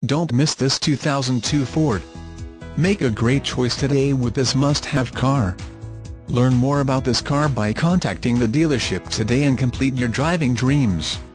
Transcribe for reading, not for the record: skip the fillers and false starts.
Don't miss this 2002 Ford. Make a great choice today with this must-have car. Learn more about this car by contacting the dealership today and complete your driving dreams.